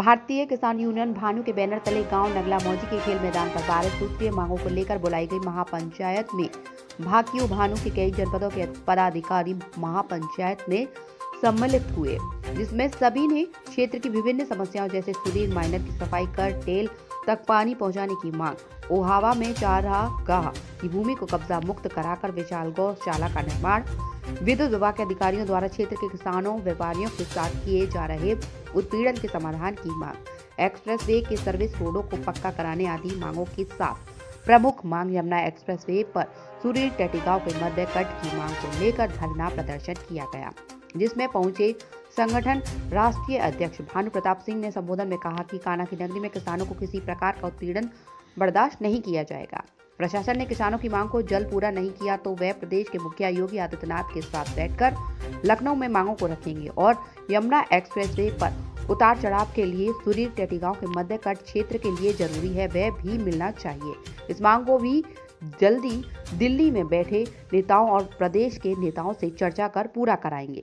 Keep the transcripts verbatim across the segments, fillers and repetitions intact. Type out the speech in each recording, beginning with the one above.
भारतीय किसान यूनियन भानु के बैनर तले गांव नगला मौजी के खेल मैदान पर बारह सूत्रीय मांगों को लेकर बुलाई गई महापंचायत में भाकियू भानु के कई जनपदों के पदाधिकारी महापंचायत में सम्मिलित हुए, जिसमें सभी ने क्षेत्र की विभिन्न समस्याओं जैसे सुदीर माइनर की सफाई कर टेल तक पानी पहुंचाने की मांग, ओहावा में चारागाह की भूमि को कब्जा मुक्त कराकर विशाल गौशाला का निर्माण, विद्युत विभाग के अधिकारियों द्वारा क्षेत्र के किसानों व्यापारियों के साथ किए जा रहे उत्पीड़न के समाधान की मांग, एक्सप्रेस वे के सर्विस रोडों को पक्का कराने आदि मांगों के साथ प्रमुख मांग यमुना एक्सप्रेस वे पर सुरीर टेटीगांव के मध्य कट की मांग को लेकर धरना प्रदर्शन किया गया, जिसमें पहुंचे संगठन राष्ट्रीय अध्यक्ष भानु प्रताप सिंह ने संबोधन में कहा कि कान्हा की नगरी में किसानों को किसी प्रकार का उत्पीड़न बर्दाश्त नहीं किया जाएगा। प्रशासन ने किसानों की मांग को जल्द पूरा नहीं किया तो वह प्रदेश के मुखिया योगी आदित्यनाथ के साथ बैठकर लखनऊ में मांगों को रखेंगे और यमुना एक्सप्रेस वे पर उतार चढ़ाव के लिए सुरीर टेटीगांव के मध्य कट क्षेत्र के लिए जरूरी है वह भी मिलना चाहिए। इस मांग को भी जल्दी दिल्ली में बैठे नेताओं और प्रदेश के नेताओं से चर्चा कर पूरा कराएंगे।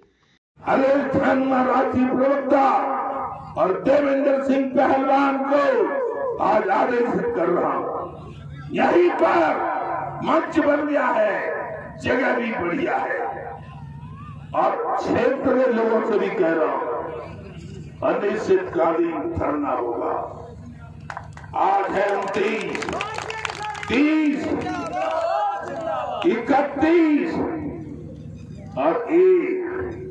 प्रवक्ता और देवेंद्र सिंह पहलवान को आज आदेशित कर रहा हूँ, यहीं पर मंच बन गया है, जगह भी बढ़िया है और क्षेत्र के लोगों से भी कह रहा हूँ अनिश्चितकालीन धरना होगा। आज है उनतीस, तीस, इकतीस और एक,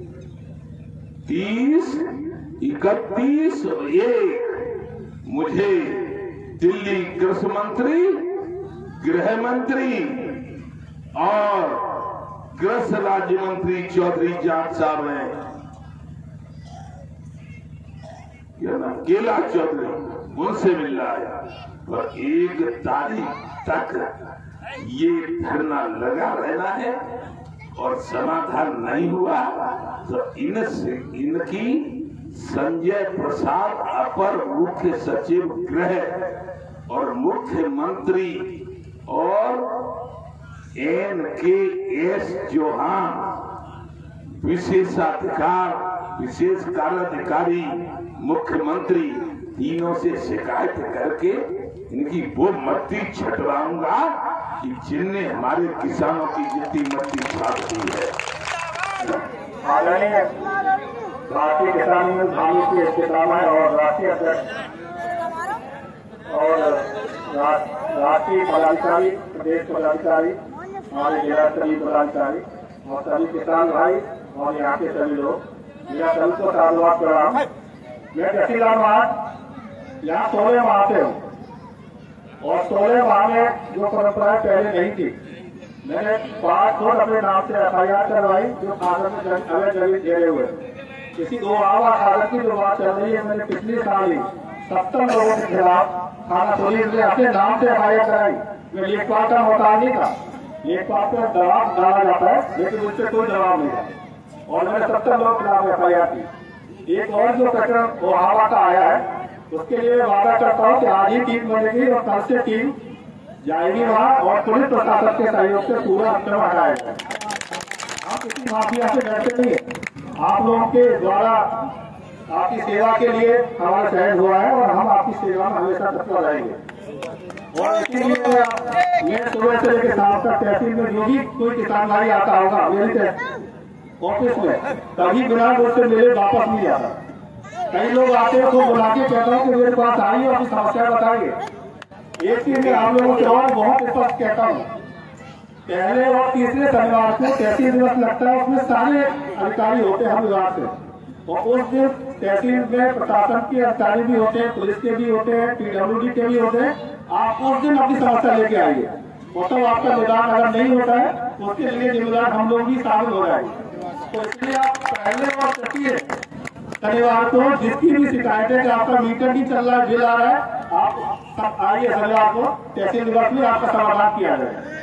तीस, इकतीस और एक मुझे दिल्ली कृषि मंत्री, गृह मंत्री और कृषि राज्य मंत्री चौधरी जाट साहब ने केला चौधरी उनसे मिल रहा है और एक तारीख तक ये धरना लगा रहना है और समाधान नहीं हुआ तो इनसे इनकी संजय प्रसाद अपर मुख्य सचिव गृह और मुख्यमंत्री और एन के एस चौहान विशेषाधिकार विशेष कार्याधिकारी मुख्यमंत्री तीनों से शिकायत करके इनकी वो मट्टी छटवाऊंगा कि जिनने हमारे किसानों की जितनी मट्टी छाप दी है। आदरणीय राष्ट्रीय किसान यूनियन भानु के पितामह और राष्ट्रीय अध्यक्ष और राष्ट्रीय पदाधिकारी, प्रदेश पदाधिकारी, हमारे जिला स्तरीय पदाधिकारी और सभी किसान भाई और यहाँ के सभी लोग, मेरा सभी को साधुवाद प्रणाम। मैं जसीलाल महाराज यहाँ सोलह माह से हूँ और सोलह माह में जो परंपराएं पहले नहीं थी, मैंने पांच सौ अपने नाम से एफ आई आर करवाई जो कागज में अवैध जमीन घेरे हुए। इसी दो आवा कागज की जो बात चल रही है, मैंने पिछले साल ही सत्तर लोगों के खिलाफ थाना सोली में अपने नाम से एफ आई आर कराई। मैं लेखपाल का मोहताज नहीं था, लेखपाल का जवाब डाला जाता है लेकिन उससे कोई जवाब नहीं है और मैंने सत्तर लोगों के खिलाफ एफ आई आर की। एक और जो प्रकरण ओहावा का आया है उसके लिए वादा करता हूँ कि आज ही टीम बनेगी और कल से टीम जाएगी वहाँ और पुलिस प्रशासन के सहयोग से पूरा अंतर हटाया जाए। हम किसी माफिया से डरते नहीं, आप लोगों के द्वारा आपकी सेवा के लिए हमारा चयन हुआ है और हम आपकी सेवा में हमेशा तत्पर रहेंगे। और इसीलिए मैं सुबह से लेकर शाम तक तहसील में जो भी कोई किसान भाई आता होगा मेरे ऑफिस में कभी बिना मुझसे मिले वापस नहीं आता। कई लोग आते हैं तो बुला के कहता हूँ कि मेरे पास आइए अपनी समस्या बताइए। एक चीज में आप लोगों के और बहुत स्पष्ट कहता हूँ, पहले और तीसरे शनिवार को तहसील दिवस लगता है, उसमें सारे अधिकारी होते हैं हम विभाग से और उस दिन तहसील में प्रशासन के अधिकारी भी होते हैं, पुलिस के भी होते हैं, पी डब्ल्यू डी के भी होते हैं। आप उस दिन अपनी समस्या लेके आइए और तो आपका निदान अगर नहीं होता है तो उसके लिए जिम्मेदार हम लोग भी शामिल हो जाएंगे। तो इसलिए आप पहले और तृतीय शनिवार को जिसकी भी शिकायत है कि आपका मीटर नहीं चल रहा है, बिल आ रहा है, आप सब आइए शनिवार को तहसील दिवस में आपका समाधान किया जाए।